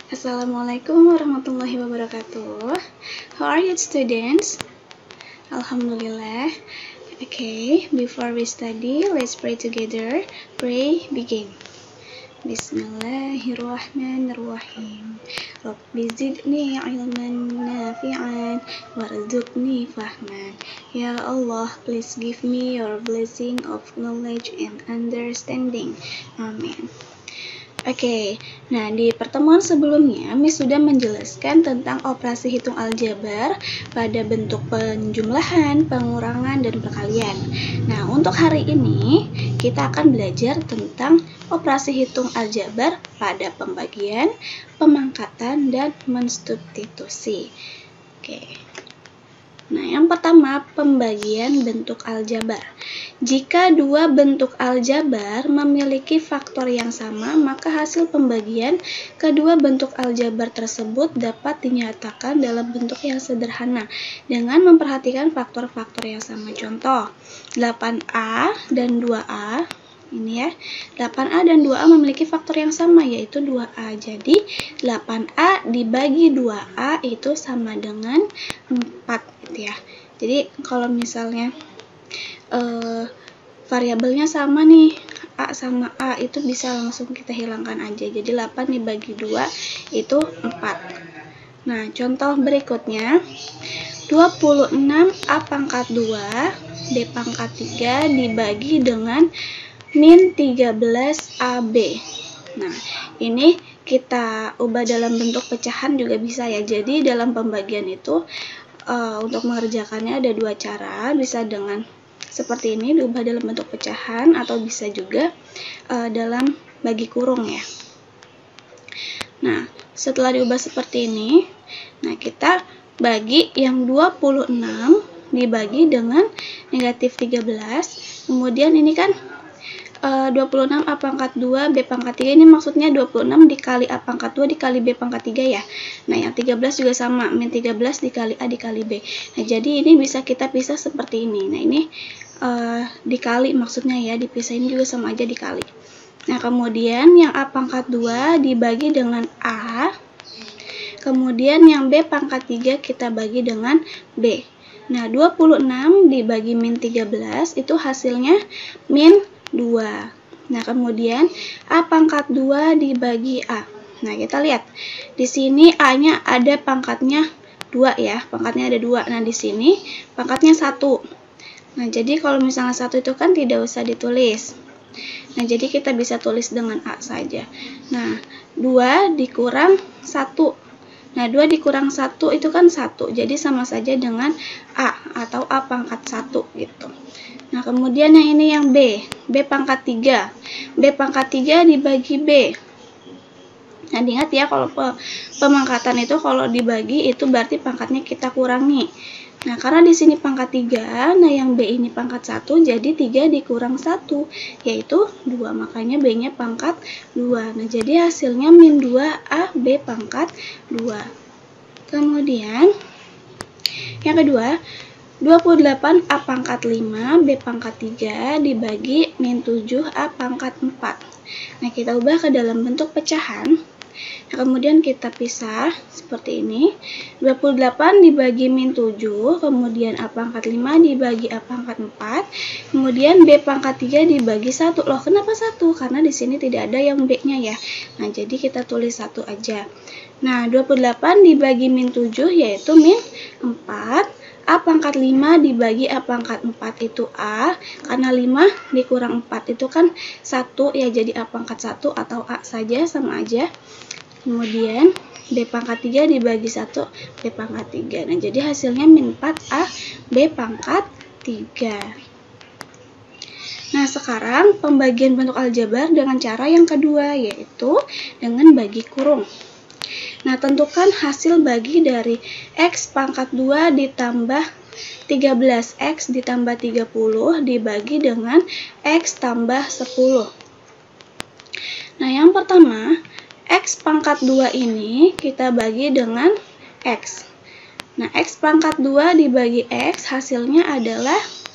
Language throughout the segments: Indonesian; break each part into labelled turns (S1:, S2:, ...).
S1: Assalamualaikum warahmatullahi wabarakatuh. How are you students? Alhamdulillah. Okay, before we study, let's pray together. Pray, begin. Bismillahirrahmanirrahim. Rabbi zidni ilman nafi'an warzuqni fahman. Ya Allah, please give me your blessing of knowledge and understanding. Amin. Oke, nah di pertemuan sebelumnya Miss sudah menjelaskan tentang operasi hitung aljabar pada bentuk penjumlahan, pengurangan, dan perkalian. Nah, untuk hari ini kita akan belajar tentang operasi hitung aljabar pada pembagian, pemangkatan, dan mensubstitusi. Oke. Nah, yang pertama, pembagian bentuk aljabar. Jika dua bentuk aljabar memiliki faktor yang sama, maka hasil pembagian kedua bentuk aljabar tersebut dapat dinyatakan dalam bentuk yang sederhana dengan memperhatikan faktor-faktor yang sama. Contoh, 8A dan 2A. Ini ya, 8A dan 2A memiliki faktor yang sama, yaitu 2A. Jadi, 8A dibagi 2A itu sama dengan 4, gitu ya. Jadi, kalau misalnya variabelnya sama nih, A sama A, itu bisa langsung kita hilangkan aja. Jadi, 8 dibagi 2 itu 4. Nah, contoh berikutnya, 26 A pangkat 2, B pangkat 3 dibagi dengan min 13 AB. Nah, ini kita ubah dalam bentuk pecahan juga bisa ya. Jadi dalam pembagian itu untuk mengerjakannya ada dua cara, bisa dengan seperti ini diubah dalam bentuk pecahan atau bisa juga dalam bagi kurung ya. Nah, setelah diubah seperti ini, nah kita bagi yang 26 dibagi dengan negatif 13, kemudian ini kan 26 A pangkat 2 B pangkat 3, ini maksudnya 26 dikali A pangkat 2 dikali B pangkat 3 ya. Nah, yang 13 juga sama, min 13 dikali A dikali B. Nah, jadi ini bisa kita pisah seperti ini. Nah, ini dikali maksudnya ya, dipisah ini juga sama aja dikali. Nah, kemudian yang A pangkat 2 dibagi dengan A, kemudian yang B pangkat 3 kita bagi dengan B. Nah, 26 dibagi min 13 itu hasilnya min 2. Nah, kemudian A pangkat 2 dibagi A. Nah, kita lihat. Di sini A-nya ada pangkatnya 2 ya. Pangkatnya ada 2. Nah, di sini pangkatnya 1. Nah, jadi kalau misalnya 1 itu kan tidak usah ditulis. Nah, jadi kita bisa tulis dengan A saja. Nah, 2 dikurang 1. Nah, 2 dikurang 1 itu kan 1. Jadi sama saja dengan A atau A pangkat 1 gitu. Nah, kemudian yang ini yang B. B pangkat 3. B pangkat 3 dibagi B. Nah, diingat ya, kalau pemangkatan itu kalau dibagi itu berarti pangkatnya kita kurangi. Nah, karena di sini pangkat 3, nah yang B ini pangkat 1, jadi 3 dikurang 1, yaitu 2. Makanya B-nya pangkat 2. Nah, jadi hasilnya min 2A B pangkat 2. Kemudian, yang kedua, 28 A pangkat 5 B pangkat 3 dibagi min 7 A pangkat 4. Nah, kita ubah ke dalam bentuk pecahan. Nah, kemudian kita pisah seperti ini. 28 dibagi min 7, kemudian A pangkat 5 dibagi A pangkat 4, kemudian B pangkat 3 dibagi 1. Loh, kenapa 1? Karena di sini tidak ada yang B-nya ya. Nah, jadi kita tulis 1 aja. Nah, 28 dibagi min 7 yaitu min 4. A pangkat 5 dibagi A pangkat 4 itu A, karena 5 dikurang 4 itu kan 1 ya, jadi A pangkat 1 atau A saja sama aja. Kemudian B pangkat 3 dibagi 1 B pangkat 3. Nah, jadi hasilnya min 4 A B pangkat 3. Nah, sekarang pembagian bentuk aljabar dengan cara yang kedua, yaitu dengan bagi kurung. Nah, tentukan hasil bagi dari X pangkat 2 ditambah 13X ditambah 30 dibagi dengan X tambah 10. Nah, yang pertama, X pangkat 2 ini kita bagi dengan X. Nah, X pangkat 2 dibagi X hasilnya adalah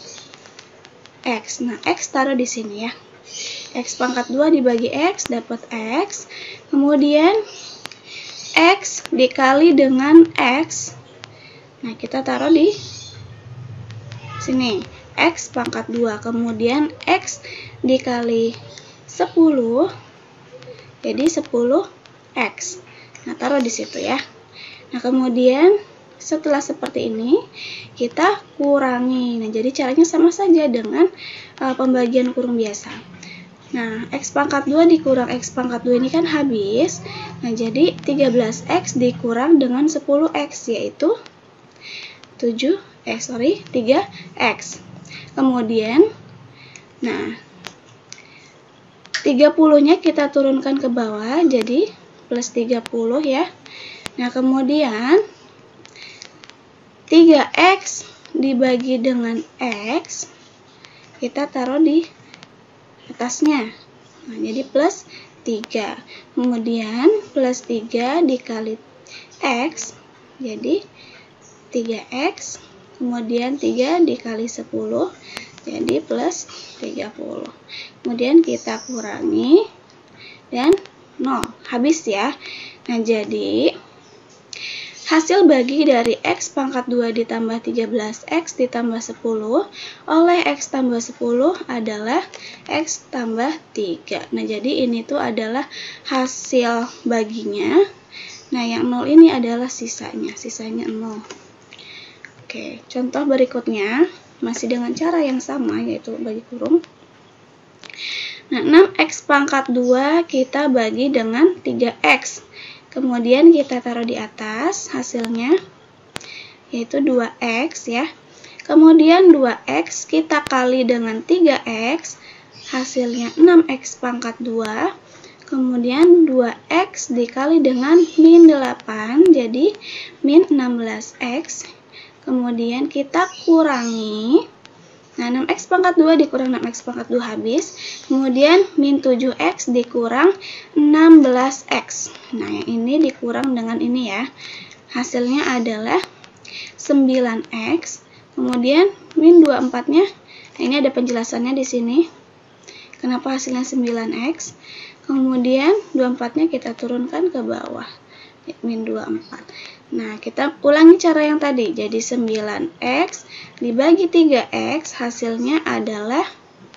S1: X. Nah, X taruh di sini ya. X pangkat 2 dibagi X dapat X. Kemudian X dikali dengan X. Nah, kita taruh di sini. X pangkat 2. Kemudian X dikali 10. Jadi 10X. Nah, taruh di situ ya. Nah, kemudian setelah seperti ini, kita kurangi. Nah, jadi caranya sama saja dengan pembagian kurung biasa. Nah, X pangkat 2 dikurang X pangkat 2 ini kan habis. Nah, jadi 13X dikurang dengan 10X, yaitu 3X. Kemudian, nah, 30-nya kita turunkan ke bawah, jadi plus 30 ya. Nah, kemudian 3X dibagi dengan X, kita taruh di atasnya. Nah, jadi plus 3. Kemudian plus 3 dikali X, jadi 3X. Kemudian 3 dikali 10, jadi plus 30. Kemudian kita kurangi, dan 0. Habis ya. Nah, jadi hasil bagi dari X pangkat 2 ditambah 13X ditambah 10 oleh X tambah 10 adalah X tambah 3. Nah, jadi ini tuh adalah hasil baginya. Nah, yang 0 ini adalah sisanya 0. Oke, contoh berikutnya masih dengan cara yang sama, yaitu bagi kurung. Nah, 6X pangkat 2 kita bagi dengan 3X. Kemudian kita taruh di atas hasilnya, yaitu 2X ya. Kemudian 2X kita kali dengan 3X, hasilnya 6X pangkat 2. Kemudian 2X dikali dengan min 8, jadi min 16X. Kemudian kita kurangi. Nah, 6X pangkat 2 dikurang 6X pangkat 2 habis. Kemudian min 7X dikurang 16X. Nah, yang ini dikurang dengan ini ya. Hasilnya adalah 9X. Kemudian min 24-nya. Nah, ini ada penjelasannya di sini. Kenapa hasilnya 9X? Kemudian 24-nya kita turunkan ke bawah. Min 24. Nah, kita ulangi cara yang tadi. Jadi 9X dibagi 3X, hasilnya adalah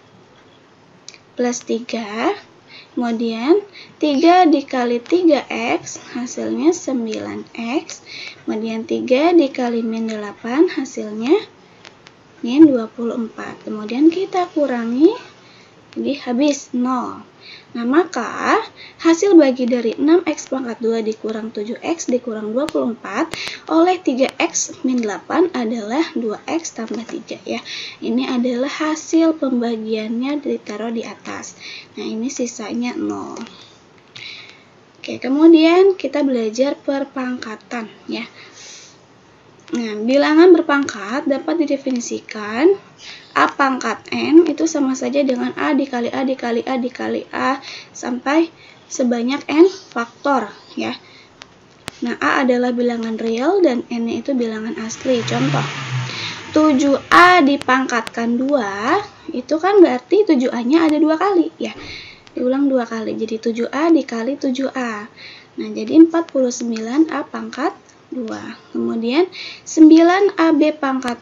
S1: plus 3. Kemudian 3 dikali 3X, hasilnya 9X. Kemudian 3 dikali min 8, hasilnya min 24. Kemudian kita kurangi, jadi habis 0. Nah, maka hasil bagi dari 6X pangkat 2 dikurang 7X dikurang 24 oleh 3X min 8 adalah 2X tambah 3 ya. Ini adalah hasil pembagiannya ditaruh di atas. Nah, ini sisanya 0. Oke, kemudian kita belajar perpangkatan ya. Nah, bilangan berpangkat dapat didefinisikan A pangkat N itu sama saja dengan A dikali A dikali A dikali A sampai sebanyak N faktor ya. Nah, A adalah bilangan real dan N-nya itu bilangan asli. Contoh, 7A dipangkatkan 2, itu kan berarti 7A-nya ada 2 kali ya. Diulang 2 kali, jadi 7A dikali 7A. Nah, jadi 49A pangkat 2. Kemudian 9AB pangkat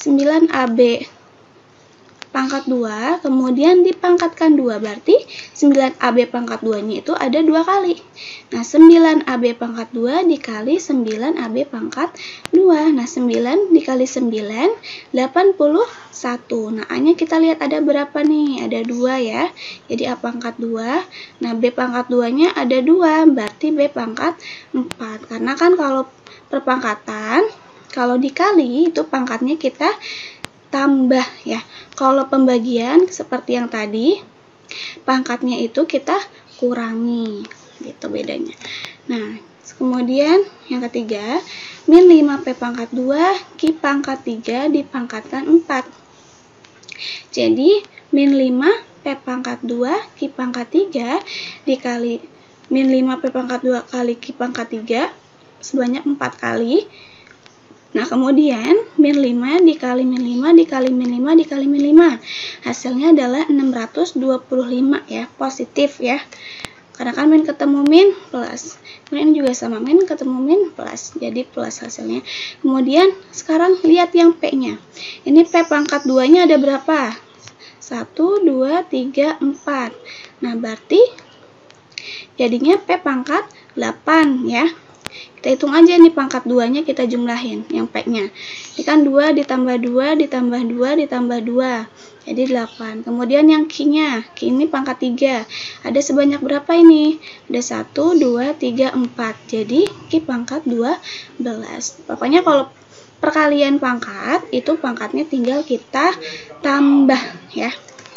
S1: 2, kemudian dipangkatkan 2, berarti 9AB pangkat 2-nya itu ada 2 kali. Nah, 9AB pangkat 2 dikali 9AB pangkat 2. Nah, 9 dikali 9, 81. Nah, A-nya kita lihat ada berapa nih? Ada 2 ya. Jadi A pangkat 2. Nah, B pangkat 2-nya ada 2, berarti B pangkat 4. Karena kan kalau perpangkatan, kalau dikali itu pangkatnya kita tambah ya. Kalau pembagian seperti yang tadi, pangkatnya itu kita kurangi, gitu bedanya. Nah, kemudian yang ketiga, min 5P pangkat 2, Q pangkat 3 dipangkatkan 4. Jadi, min 5P pangkat 2, Q pangkat 3 dikali min 5P pangkat 2 kali Q pangkat 3 sebanyak 4 kali. Nah, kemudian min 5 dikali min 5 dikali min 5 dikali min 5. Hasilnya adalah 625 ya, positif ya. karena kan min ketemu min plus. Kemudian ini juga sama, min ketemu min plus, jadi plus hasilnya. Kemudian sekarang lihat yang P-nya. Ini P pangkat 2-nya ada berapa? 1, 2, 3, 4. Nah, berarti jadinya P pangkat 8 ya. Kita hitung aja nih pangkat 2-nya, kita jumlahin yang P-nya. Ini kan 2 ditambah 2 ditambah 2 ditambah 2. Jadi 8. Kemudian yang Q-nya, Q ini pangkat 3. Ada sebanyak berapa ini? Ada 1, 2, 3, 4. Jadi Q pangkat 12. Pokoknya kalau perkalian pangkat, itu pangkatnya tinggal kita tambah ya.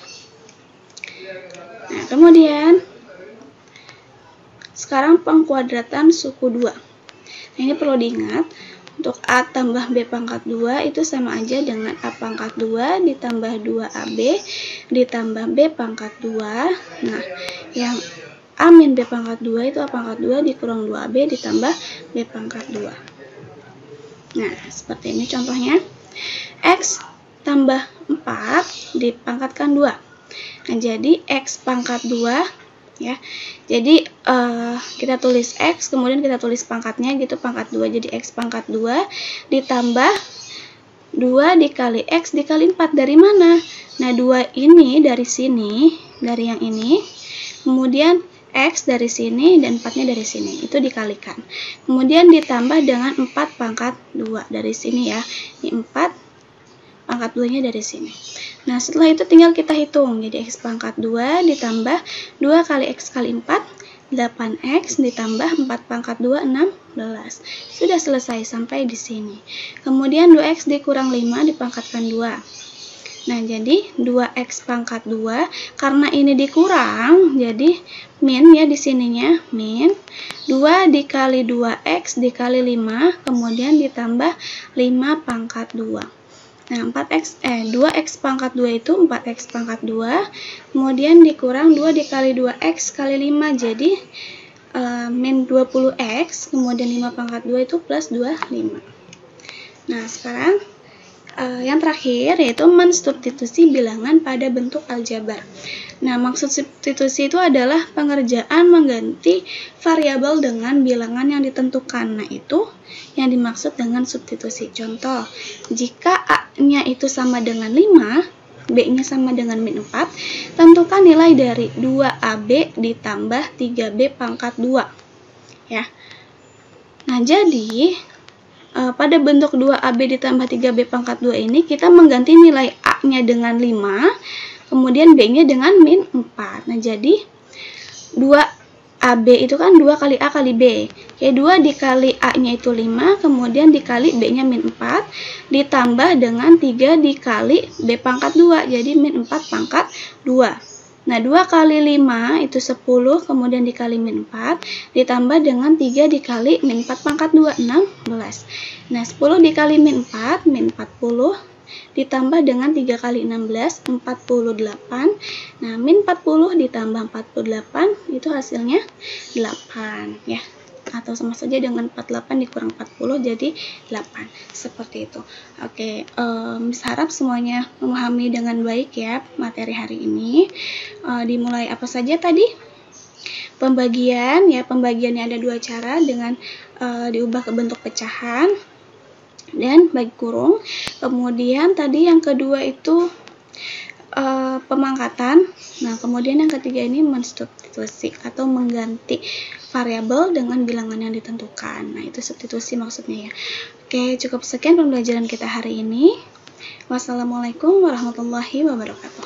S1: Nah, kemudian sekarang pengkuadratan suku 2. Nah, ini perlu diingat, untuk A tambah B pangkat 2 itu sama aja dengan A pangkat 2 ditambah 2AB ditambah B pangkat 2. Nah, yang A min B pangkat 2 itu A pangkat 2 dikurang 2AB ditambah B pangkat 2. Nah, seperti ini contohnya. X tambah 4 dipangkatkan 2. Nah, jadi X pangkat 2 ya. Jadi kita tulis X, kemudian kita tulis pangkatnya gitu, pangkat 2. Jadi X pangkat 2 ditambah 2 dikali X dikali 4. Dari mana? Nah, 2 ini dari sini, dari yang ini. Kemudian X dari sini dan 4-nya dari sini. Itu dikalikan. Kemudian ditambah dengan 4 pangkat 2 dari sini ya. Ini 4 pangkat 2-nya dari sini. Nah, setelah itu tinggal kita hitung. Jadi X pangkat 2 ditambah 2 kali X kali 4, 8X ditambah 4 pangkat 2, 16. Sudah selesai sampai di sini. Kemudian 2X dikurang 5 dipangkatkan 2. Nah, jadi 2X pangkat 2, karena ini dikurang, jadi min ya di sininya, min 2 dikali 2X dikali 5, kemudian ditambah 5 pangkat 2. Nah, 2X pangkat 2 itu 4X pangkat 2, kemudian dikurang 2 dikali 2X kali 5, jadi min 20X, kemudian 5 pangkat 2 itu plus 25. Nah, sekarang yang terakhir yaitu mensubstitusi bilangan pada bentuk aljabar. Nah, maksud substitusi itu adalah pengerjaan mengganti variabel dengan bilangan yang ditentukan. Nah, itu yang dimaksud dengan substitusi. Contoh, jika A-nya itu sama dengan 5, B-nya sama dengan min 4, tentukan nilai dari 2AB ditambah 3B pangkat 2. Ya. Nah, jadi pada bentuk 2AB ditambah 3B pangkat 2 ini kita mengganti nilai A-nya dengan 5, kemudian B-nya dengan min 4. Nah, jadi 2AB itu kan 2 kali A kali B. Oke, 2 dikali A-nya itu 5, kemudian dikali B-nya min 4, ditambah dengan 3 dikali B pangkat 2, jadi min 4 pangkat 2. Nah, 2 kali 5 itu 10, kemudian dikali min 4, ditambah dengan 3 dikali min 4 pangkat 2, 16. Nah, 10 dikali min 4, min 40, ditambah dengan 3 kali 16, 48. Nah, min 40 ditambah 48, itu hasilnya 8, ya. Atau sama saja dengan 48 dikurang 40, jadi 8. Seperti itu. Oke, harap semuanya memahami dengan baik ya materi hari ini. Dimulai apa saja tadi? Pembagian, ya, pembagiannya ada 2 cara, dengan diubah ke bentuk pecahan dan bagi kurung. Kemudian tadi yang kedua itu pemangkatan. Nah, kemudian yang ketiga ini mensubstitusi atau mengganti variabel dengan bilangan yang ditentukan. Nah, itu substitusi maksudnya ya. Oke, cukup sekian pembelajaran kita hari ini. Wassalamualaikum warahmatullahi wabarakatuh.